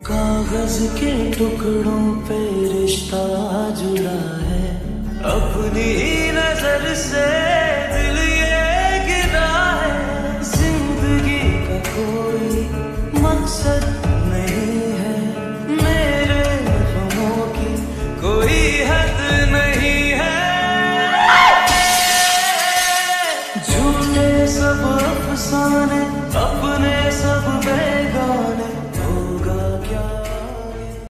कागज के टुकड़ों पे रिश्ता जुड़ा है, अपनी नजर से दिल ये गिरा है। जिंदगी का कोई मकसद नहीं है, मेरे गमों की कोई हद नहीं है। झूठे सब अफसाने, अपने सब